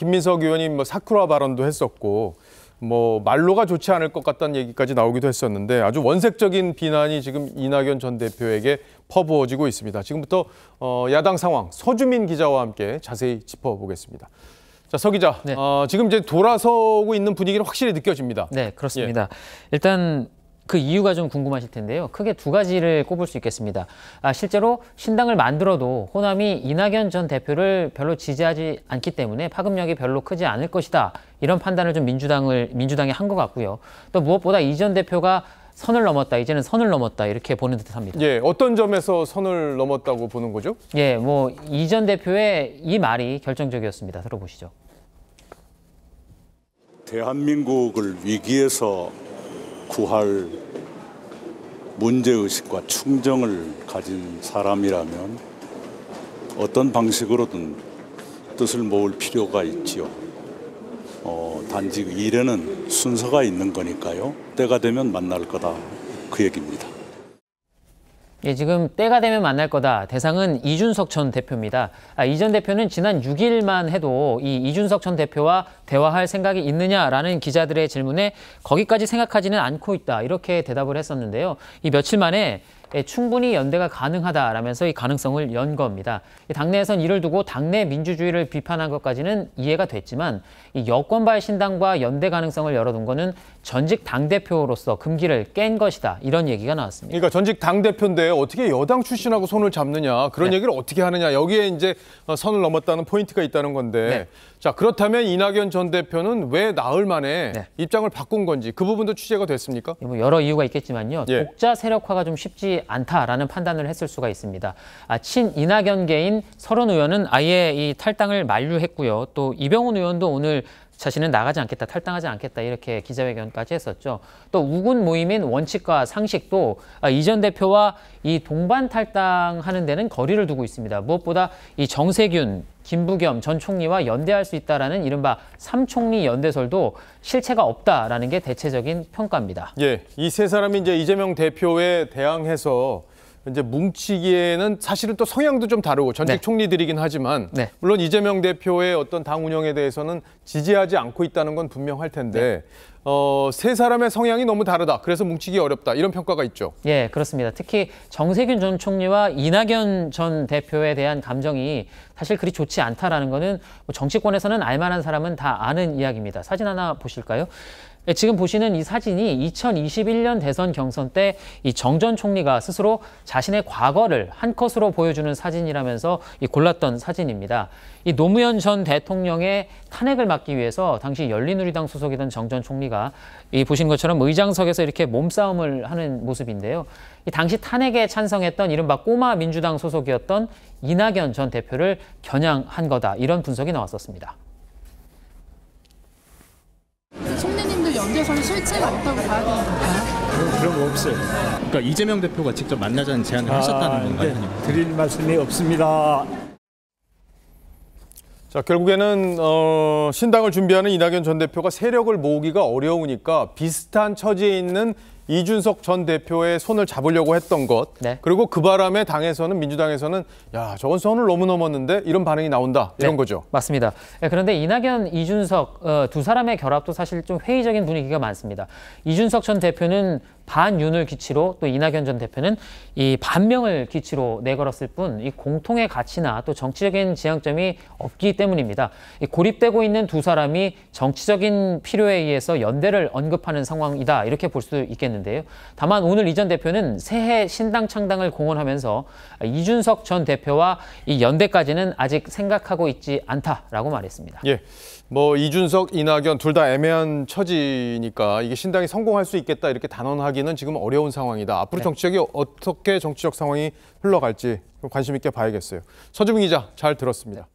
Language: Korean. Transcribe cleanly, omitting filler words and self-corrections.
김민석 의원이 뭐 사쿠라 발언도 했었고 뭐 말로가 좋지 않을 것 같다는 얘기까지 나오기도 했었는데 아주 원색적인 비난이 지금 이낙연 전 대표에게 퍼부어지고 있습니다. 지금부터 야당 상황 서주민 기자와 함께 자세히 짚어보겠습니다. 자, 서 기자, 네. 지금 이제 돌아서고 있는 분위기는 확실히 느껴집니다. 네, 그렇습니다. 일단 그 이유가 좀 궁금하실 텐데요. 크게 두 가지를 꼽을 수 있겠습니다. 실제로 신당을 만들어도 호남이 이낙연 전 대표를 별로 지지하지 않기 때문에 파급력이 별로 크지 않을 것이다. 이런 판단을 좀 민주당이 한 것 같고요. 또 무엇보다 이 전 대표가 선을 넘었다, 이제는 선을 넘었다 이렇게 보는 듯합니다. 예, 어떤 점에서 선을 넘었다고 보는 거죠? 예, 뭐 이 전 대표의 이 말이 결정적이었습니다. 들어보시죠. 대한민국을 위기에서 구할 문제의식과 충정을 가진 사람이라면 어떤 방식으로든 뜻을 모을 필요가 있지요. 단지 일에는 순서가 있는 거니까요. 때가 되면 만날 거다. 그 얘기입니다. 예, 지금 때가 되면 만날 거다. 대상은 이준석 전 대표입니다. 이 전 대표는 지난 6일만 해도 이 이준석 전 대표와 대화할 생각이 있느냐라는 기자들의 질문에 거기까지 생각하지는 않고 있다. 이렇게 대답을 했었는데요. 이 며칠 만에 충분히 연대가 가능하다라면서 이 가능성을 연 겁니다. 당내에선 이를 두고 당내 민주주의를 비판한 것까지는 이해가 됐지만 이 여권발 신당과 연대 가능성을 열어둔 거는 전직 당대표로서 금기를 깬 것이다. 이런 얘기가 나왔습니다. 그러니까 전직 당대표인데 어떻게 여당 출신하고 손을 잡느냐, 그런 네. 얘기를 어떻게 하느냐, 여기에 이제 선을 넘었다는 포인트가 있다는 건데 네. 자, 그렇다면 이낙연 전 대표는 왜 나흘 만에 네. 입장을 바꾼 건지 그 부분도 취재가 됐습니까? 뭐 여러 이유가 있겠지만요. 예. 독자 세력화가 좀 쉽지 않다라는 판단을 했을 수가 있습니다. 친 이낙연계인 서른 의원은 아예 이 탈당을 만류했고요. 또 이병훈 의원도 오늘 자신은 나가지 않겠다, 탈당하지 않겠다 이렇게 기자회견까지 했었죠. 또 우군 모임인 원칙과 상식도 이 전 대표와 이 동반 탈당하는 데는 거리를 두고 있습니다. 무엇보다 이 정세균, 김부겸 전 총리와 연대할 수 있다라는 이른바 삼총리 연대설도 실체가 없다라는 게 대체적인 평가입니다. 예, 이 세 사람이 이제 이재명 대표에 대항해서 이제 뭉치기에는 사실은 또 성향도 좀 다르고 전직 네. 총리들이긴 하지만 네. 물론 이재명 대표의 어떤 당 운영에 대해서는 지지하지 않고 있다는 건 분명할 텐데 세 사람의 성향이 너무 다르다. 그래서 뭉치기 어렵다. 이런 평가가 있죠. 예, 그렇습니다. 특히 정세균 전 총리와 이낙연 전 대표에 대한 감정이 사실 그리 좋지 않다라는 거는 정치권에서는 알만한 사람은 다 아는 이야기입니다. 사진 하나 보실까요? 예, 지금 보시는 이 사진이 2021년 대선 경선 때 이 정 전 총리가 스스로 자신의 과거를 한 컷으로 보여주는 사진이라면서 골랐던 사진입니다. 이 노무현 전 대통령의 탄핵을 막기 위해서 당시 열린우리당 소속이던 정 전 총리가 이 보신 것처럼 의장석에서 이렇게 몸싸움을 하는 모습인데요. 이 당시 탄핵에 찬성했던 이른바 꼬마 민주당 소속이었던 이낙연 전 대표를 겨냥한 거다. 이런 분석이 나왔었습니다. 총리님들 연대설 실체가 없다고 봐야 되는 건가요? 그런 거 없어요. 그러니까 이재명 대표가 직접 만나자는 제안을 하셨다는 건가요? 네, 드릴 말씀이 없습니다. 자, 결국에는 신당을 준비하는 이낙연 전 대표가 세력을 모으기가 어려우니까 비슷한 처지에 있는 이준석 전 대표의 손을 잡으려고 했던 것. 네. 그리고 그 바람에 당에서는 민주당에서는 야, 저건 선을 너무 넘었는데 이런 반응이 나온다. 이런 네, 거죠. 맞습니다. 그런데 이낙연, 이준석 두 사람의 결합도 사실 좀 회의적인 분위기가 많습니다. 이준석 전 대표는 반윤을 기치로 또 이낙연 전 대표는 이 반명을 기치로 내걸었을 뿐 이 공통의 가치나 또 정치적인 지향점이 없기 때문입니다. 이 고립되고 있는 두 사람이 정치적인 필요에 의해서 연대를 언급하는 상황이다 이렇게 볼 수 있겠는데요. 다만 오늘 이 전 대표는 새해 신당 창당을 공언하면서 이준석 전 대표와 이 연대까지는 아직 생각하고 있지 않다라고 말했습니다. 예, 뭐 이준석, 이낙연 둘 다 애매한 처지니까 이게 신당이 성공할 수 있겠다 이렇게 단언하기는 지금 어려운 상황이다. 앞으로 네. 어떻게 정치적 상황이 흘러갈지 관심 있게 봐야겠어요. 서주민 기자 잘 들었습니다.